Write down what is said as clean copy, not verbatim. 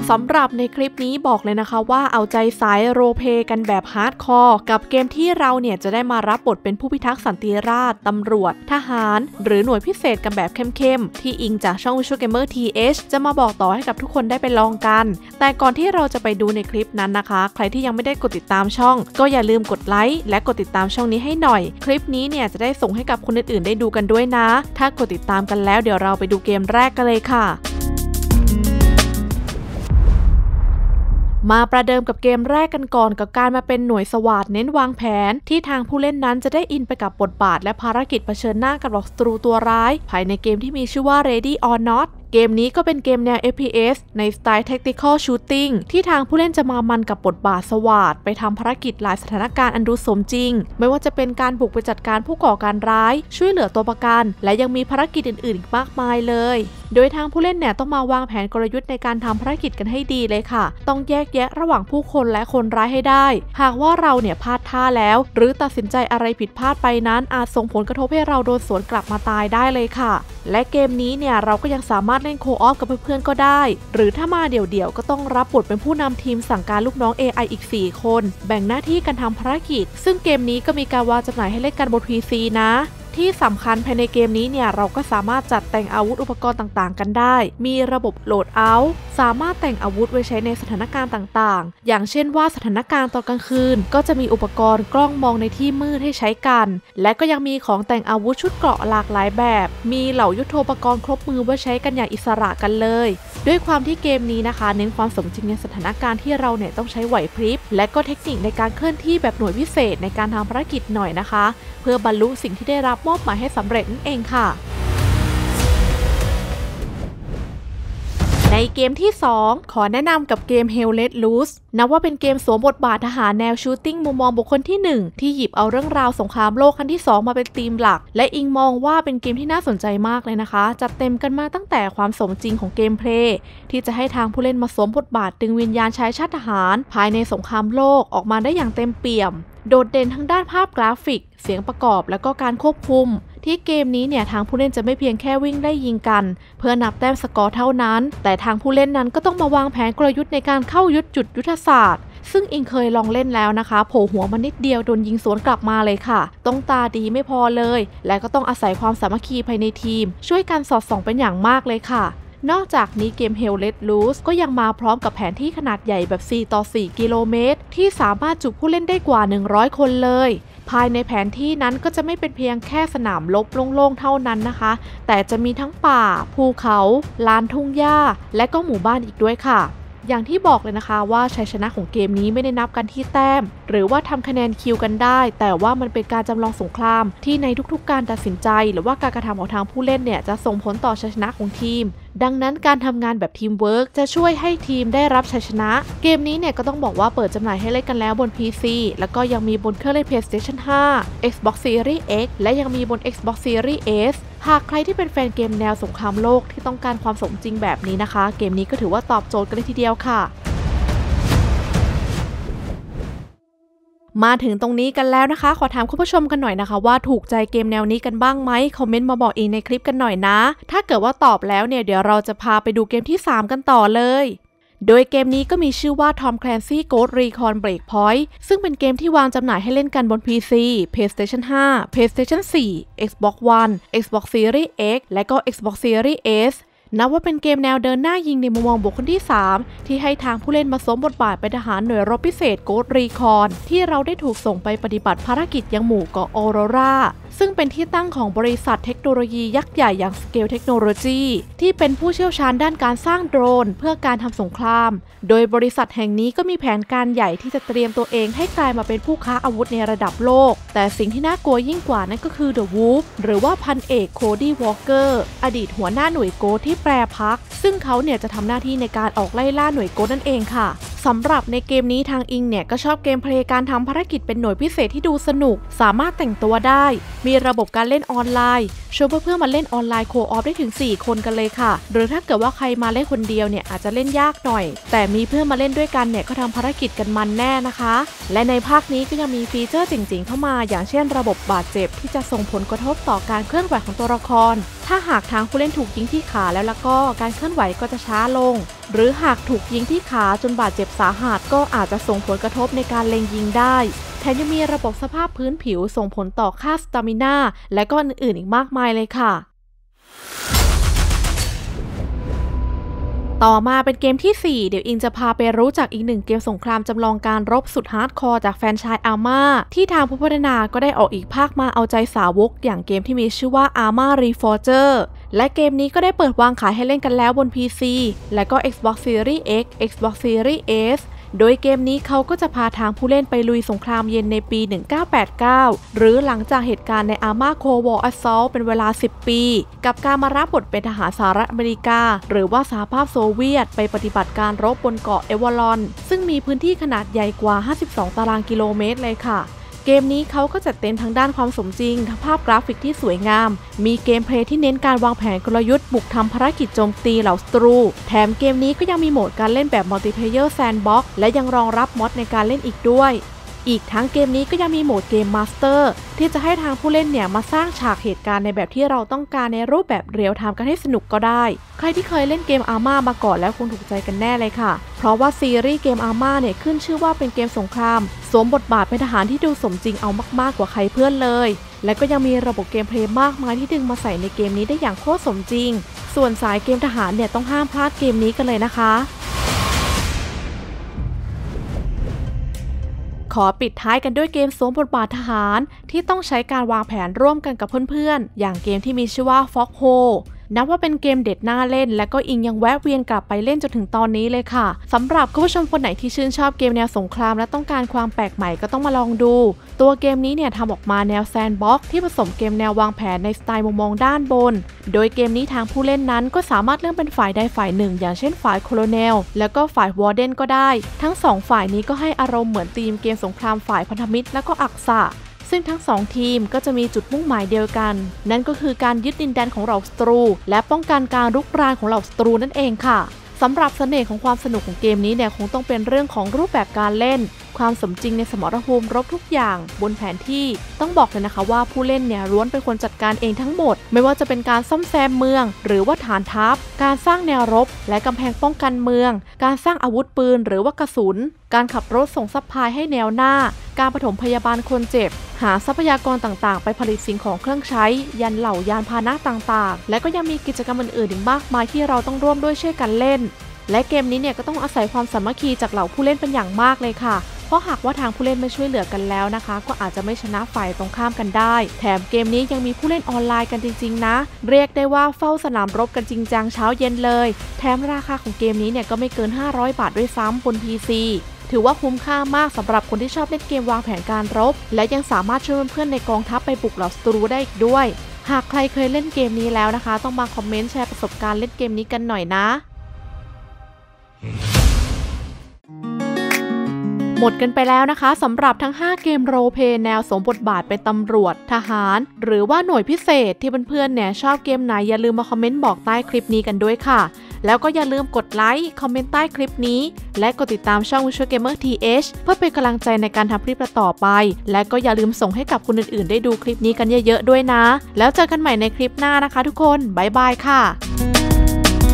สำหรับในคลิปนี้บอกเลยนะคะว่าเอาใจสายโรลเพลย์กันแบบฮาร์ดคอร์กับเกมที่เราเนี่ยจะได้มารับบทเป็นผู้พิทักษ์สันติราษฎร์ตำรวจทหารหรือหน่วยพิเศษกันแบบเข้มๆที่อิงจากช่อง Visual Gamer TH จะมาบอกต่อให้กับทุกคนได้ไปลองกันแต่ก่อนที่เราจะไปดูในคลิปนั้นนะคะใครที่ยังไม่ได้กดติดตามช่องก็อย่าลืมกดไลค์และกดติดตามช่องนี้ให้หน่อยคลิปนี้เนี่ยจะได้ส่งให้กับคนอื่นๆได้ดูกันด้วยนะถ้ากดติดตามกันแล้วเดี๋ยวเราไปดูเกมแรกกันเลยค่ะมาประเดิมกับเกมแรกกันก่อนกับการมาเป็นหน่วยสวาทเน้นวางแผนที่ทางผู้เล่นนั้นจะได้อินไปกับบทบาทและภารกิจเผชิญหน้ากับศัตรูตัวร้ายภายในเกมที่มีชื่อว่า Ready or Notเกมนี้ก็เป็นเกมแนว FPS ในสไตล์ Tactical Shooting ที่ทางผู้เล่นจะมามันกับบทบาทสวาทไปทำภารกิจหลายสถานการณ์อันดูสมจริงไม่ว่าจะเป็นการบุกไปจัดการผู้ก่อการร้ายช่วยเหลือตัวประกันและยังมีภารกิจอื่นๆอีกมากมายเลยโดยทางผู้เล่นเนี่ยต้องมาวางแผนกลยุทธ์ในการทำภารกิจกันให้ดีเลยค่ะต้องแยกแยะระหว่างผู้คนและคนร้ายให้ได้หากว่าเราเนี่ยพลาดท่าแล้วหรือตัดสินใจอะไรผิดพลาดไปนั้นอาจส่งผลกระทบให้เราโดนสวนกลับมาตายได้เลยค่ะและเกมนี้เนี่ยเราก็ยังสามารถเล่นโคออฟกับเพื่อนๆก็ได้หรือถ้ามาเดี่ยวๆก็ต้องรับบทเป็นผู้นำทีมสั่งการลูกน้อง AI อีก4คนแบ่งหน้าที่กันทำภารกิจซึ่งเกมนี้ก็มีการวางจำหน่ายให้เล่นกันบน PC นะที่สำคัญภายในเกมนี้เนี่ยเราก็สามารถจัดแต่งอาวุธอุปกรณ์ต่างๆกันได้มีระบบโหลดเอาท์สามารถแต่งอาวุธไว้ใช้ในสถานการณ์ต่างๆอย่างเช่นว่าสถานการณ์ตอนกลางคืนก็จะมีอุปกรณ์กล้องมองในที่มืดให้ใช้กันและก็ยังมีของแต่งอาวุธชุดเกราะหลากหลายแบบมีเหล่ายุทโธปกรณ์ครบมือไว้ใช้กันอย่างอิสระกันเลยด้วยความที่เกมนี้นะคะเน้นความสมจริงในสถานการณ์ที่เราเนี่ยต้องใช้ไหวพริบและก็เทคนิคในการเคลื่อนที่แบบหน่วยพิเศษในการทำภารกิจหน่อยนะคะเพื่อบรรลุสิ่งที่ได้รับมอบหมายให้สำเร็จนั่นเองค่ะในเกมที่2ขอแนะนำกับเกม Hell Let Loose นับว่าเป็นเกมสวมบทบาททหารแนวชูตติ้งมุมมองบุคคลที่1ที่หยิบเอาเรื่องราวสงครามโลกครั้งที่2มาเป็นธีมหลักและอิงมองว่าเป็นเกมที่น่าสนใจมากเลยนะคะจัดเต็มกันมาตั้งแต่ความสมจริงของเกมเพลย์ที่จะให้ทางผู้เล่นมาสวมบทบาทดึงวิญญาณชายชาติทหารภายในสงครามโลกออกมาได้อย่างเต็มเปี่ยมโดดเด่นทั้งด้านภาพกราฟิกเสียงประกอบและก็การควบคุมที่เกมนี้เนี่ยทางผู้เล่นจะไม่เพียงแค่วิ่งได้ยิงกันเพื่อนับแต้มสกอร์เท่านั้นแต่ทางผู้เล่นนั้นก็ต้องมาวางแผนกลยุทธ์ในการเข้ายึดจุดยุทธศาสตร์ซึ่งอิงเคยลองเล่นแล้วนะคะโผล่หัวมานิดเดียวโดนยิงสวนกลับมาเลยค่ะต้องตาดีไม่พอเลยและก็ต้องอาศัยความสามัคคีภายในทีมช่วยกันสอดส่องเป็นอย่างมากเลยค่ะนอกจากนี้เกม Hell Let Loose ก็ยังมาพร้อมกับแผนที่ขนาดใหญ่แบบ4 ต่อ 4 กิโลเมตรที่สามารถจุผู้เล่นได้กว่า100คนเลยภายในแผนที่นั้นก็จะไม่เป็นเพียงแค่สนามรบโล่งๆเท่านั้นนะคะแต่จะมีทั้งป่าภูเขาลานทุ่งหญ้าและก็หมู่บ้านอีกด้วยค่ะอย่างที่บอกเลยนะคะว่าชัยชนะของเกมนี้ไม่ได้นับกันที่แต้มหรือว่าทำคะแนนคิวกันได้แต่ว่ามันเป็นการจำลองสงครามที่ในทุกๆการตัดสินใจหรือว่าการกระทำของทางผู้เล่นเนี่ยจะส่งผลต่อชัยชนะของทีมดังนั้นการทำงานแบบทีมเวิร์กจะช่วยให้ทีมได้รับชัยชนะเกมนี้เนี่ยก็ต้องบอกว่าเปิดจำหน่ายให้เล่นกันแล้วบน PC แล้วก็ยังมีบนเครื่องเล่น PlayStation 5 Xbox Series X และยังมีบน Xbox Series S หากใครที่เป็นแฟนเกมแนวสงครามโลกที่ต้องการความสมจริงแบบนี้นะคะเกมนี้ก็ถือว่าตอบโจทย์กันเลยทีเดียวค่ะมาถึงตรงนี้กันแล้วนะคะขอถามคุณผู้ชมกันหน่อยนะคะว่าถูกใจเกมแนวนี้กันบ้างไหมคอมเมนต์มาบอกเองในคลิปกันหน่อยนะถ้าเกิดว่าตอบแล้วเนี่ยเดี๋ยวเราจะพาไปดูเกมที่3กันต่อเลยโดยเกมนี้ก็มีชื่อว่า Tom Clancy Ghost Recon Breakpoint ซึ่งเป็นเกมที่วางจำหน่ายให้เล่นกันบน PC PlayStation 5 PlayStation 4 Xbox One Xbox Series X และก็ Xbox Series Sนับว่าเป็นเกมแนวเดินหน้ายิงในมุมมองบุคคลที่3ที่ให้ทางผู้เล่นมาสวมบทบาทเป็นทหารหน่วยรบพิเศษ Ghost Recon ที่เราได้ถูกส่งไปปฏิบัติภารกิจยังหมู่เกาะออโรราซึ่งเป็นที่ตั้งของบริษัทเทคโนโลยียักษ์ใหญ่อย่าง Scale Technology ที่เป็นผู้เชี่ยวชาญด้านการสร้างโดรนเพื่อการทำสงครามโดยบริษัทแห่งนี้ก็มีแผนการใหญ่ที่จะเตรียมตัวเองให้กลายมาเป็นผู้ค้าอาวุธในระดับโลกแต่สิ่งที่น่ากลัวยิ่งกว่านั่นก็คือ The Wolf หรือว่าพันเอกโคดี้วอลเกอร์อดีตหัวหน้าหน่วยโกที่แปรพักซึ่งเขาเนี่ยจะทำหน้าที่ในการออกไล่ล่าหน่วยโกนั่นเองค่ะสำหรับในเกมนี้ทางอิงเนี่ยก็ชอบเกมเพลย์การทำภารกิจเป็นหน่วยพิเศษที่ดูสนุกสามารถแต่งตัวได้มีระบบการเล่นออนไลน์ชวนเพื่อนๆมาเล่นออนไลน์โคออฟได้ถึง4คนกันเลยค่ะหรือถ้าเกิดว่าใครมาเล่นคนเดียวเนี่ยอาจจะเล่นยากหน่อยแต่มีเพื่อนมาเล่นด้วยกันเนี่ยก็ทำภารกิจกันมันแน่นะคะและในภาคนี้ก็ยังมีฟีเจอร์เจ๋งๆเข้ามาอย่างเช่นระบบบาดเจ็บที่จะส่งผลกระทบต่อการเคลื่อนไหวของตัวละครถ้าหากทางผู้เล่นถูกยิงที่ขาแล้วก็การเคลื่อนไหวก็จะช้าลงหรือหากถูกยิงที่ขาจนบาดเจ็บสาหัสก็อาจจะส่งผลกระทบในการเล็งยิงได้แถมยังมีระบบสภาพพื้นผิวส่งผลต่อค่าสตามิน่าและก็อื่นๆอีกมากมายเลยค่ะต่อมาเป็นเกมที่ 4 เดี๋ยวอิงจะพาไปรู้จักอีกหนึ่งเกมสงครามจำลองการรบสุดฮาร์ดคอร์จากแฟรนไชส์อาร์มาที่ทางผู้พัฒนาก็ได้ออกอีกภาคมาเอาใจสาวกอย่างเกมที่มีชื่อว่า Arma Reforger และเกมนี้ก็ได้เปิดวางขายให้เล่นกันแล้วบน PC และก็ Xbox Series X Xbox Series S โดยเกมนี้เขาก็จะพาทางผู้เล่นไปลุยสงครามเย็นในปี 1989 หรือหลังจากเหตุการณ์ใน Arma Cold War Assault เป็นเวลา 10 ปีกับการมารับบทเป็นทหารสหรัฐอเมริกาหรือว่าสหภาพโซเวียตไปปฏิบัติการรบบนเกาะเอวอลอนซึ่งมีพื้นที่ขนาดใหญ่กว่า 52 ตารางกิโลเมตรเลยค่ะเกมนี้เขาก็จัดเต็มทั้งด้านความสมจริงทั้งภาพกราฟิกที่สวยงามมีเกมเพลย์ที่เน้นการวางแผนกลยุทธ์บุกทำภารกิจโจมตีเหล่าศัตรูแถมเกมนี้ก็ยังมีโหมดการเล่นแบบมัลติเพลเยอร์แซนด์บ็อกซ์และยังรองรับมอดในการเล่นอีกด้วยอีกทั้งเกมนี้ก็ยังมีโหมดเกมมาสเตอร์ที่จะให้ทางผู้เล่นเนี่ยมาสร้างฉากเหตุการณ์ในแบบที่เราต้องการในรูปแบบเรียลไทม์กันให้สนุกก็ได้ใครที่เคยเล่นเกม Arma มาก่อนแล้วคงถูกใจกันแน่เลยค่ะเพราะว่าซีรีส์เกม Arma เนี่ยขึ้นชื่อว่าเป็นเกมสงครามสวมบทบาทเป็นทหารที่ดูสมจริงเอามากๆกว่าใครเพื่อนเลยและก็ยังมีระบบเกมเพลย์มากมายที่ดึงมาใส่ในเกมนี้ได้อย่างโคตรสมจริงส่วนสายเกมทหารเนี่ยต้องห้ามพลาดเกมนี้กันเลยนะคะขอปิดท้ายกันด้วยเกมสวมบทบาททหารที่ต้องใช้การวางแผนร่วมกันกับเพื่อนๆอย่างเกมที่มีชื่อว่า Foxhole นับว่าเป็นเกมเด็ดน่าเล่นและก็อิงยังแวะเวียนกลับไปเล่นจนถึงตอนนี้เลยค่ะสำหรับคุณผู้ชมคนไหนที่ชื่นชอบเกมแนวสงครามและต้องการความแปลกใหม่ก็ต้องมาลองดูตัวเกมนี้เนี่ยทำออกมาแนวแซนด์บ็อกซ์ที่ผสมเกมแนววางแผนในสไตล์มุมมองด้านบนโดยเกมนี้ทางผู้เล่นนั้นก็สามารถเลือกเป็นฝ่ายใดฝ่ายหนึ่งอย่างเช่นฝ่ายโคโลเนลแล้วก็ฝ่ายวอร์เดนก็ได้ทั้งสองฝ่ายนี้ก็ให้อารมณ์เหมือนธีมเกมสงครามฝ่ายพันธมิตรและก็อักษะซึ่งทั้ง2ทีมก็จะมีจุดมุ่งหมายเดียวกันนั่นก็คือการยึดดินแดนของเหล่าศัตรูและป้องกันการรุกรานของเหล่าศัตรูนั่นเองค่ะสำหรับเสน่ห์ของความสนุกของเกมนี้เนี่ยคงต้องเป็นเรื่องของรูปแบบการเล่นความสมจริงในสมรภูมิรบทุกอย่างบนแผนที่ต้องบอกเลยนะคะว่าผู้เล่นเนี่ยล้วนเป็นคนจัดการเองทั้งหมดไม่ว่าจะเป็นการซ่อมแซมเมืองหรือว่าฐานทัพการสร้างแนวรบและกำแพงป้องกันเมืองการสร้างอาวุธปืนหรือว่ากระสุนการขับรถส่งซัพพลายให้แนวหน้าการปฐมพยาบาลคนเจ็บหาทรัพยากรต่างๆไปผลิตสิ่งของเครื่องใช้ยันเหล่ายานพาหนะต่างๆและก็ยังมีกิจกรรมอื่นๆอีกมากมายที่เราต้องร่วมด้วยช่วยกันเล่นและเกมนี้เนี่ยก็ต้องอาศัยความสามัคคีจากเหล่าผู้เล่นเป็นอย่างมากเลยค่ะเพราะหากว่าทางผู้เล่นไม่ช่วยเหลือกันแล้วนะคะก็อาจจะไม่ชนะฝ่ายตรงข้ามกันได้แถมเกมนี้ยังมีผู้เล่นออนไลน์กันจริงๆนะเรียกได้ว่าเฝ้าสนามรบกันจริงจังเช้าเย็นเลยแถมราคาของเกมนี้เนี่ยก็ไม่เกิน500 บาทด้วยซ้ำบน PC ถือว่าคุ้มค่ามากสำหรับคนที่ชอบเล่นเกมวางแผนการรบและยังสามารถช่วยเพื่อนๆในกองทัพไปบุกเหล่าศัตรูได้อีกด้วยหากใครเคยเล่นเกมนี้แล้วนะคะต้องมาคอมเมนต์แชร์ประสบการณ์เล่นเกมนี้กันหน่อยนะหมดกันไปแล้วนะคะสำหรับทั้ง5เกมโรลเพลย์แนวสวมบทบาทเป็นตำรวจทหารหรือว่าหน่วยพิเศษที่เพื่อนๆเนี่ยชอบเกมไหนอย่าลืมมาคอมเมนต์บอกใต้คลิปนี้กันด้วยค่ะแล้วก็อย่าลืมกดไลค์คอมเมนต์ใต้คลิปนี้และกดติดตามช่อง Visual Gamer TH เพื่อเป็นกำลังใจในการทำคลิปต่อไปและก็อย่าลืมส่งให้กับคนอื่นๆได้ดูคลิปนี้กันเยอะๆด้วยนะแล้วเจอกันใหม่ในคลิปหน้านะคะทุกคนบ๊ายบายค่ะ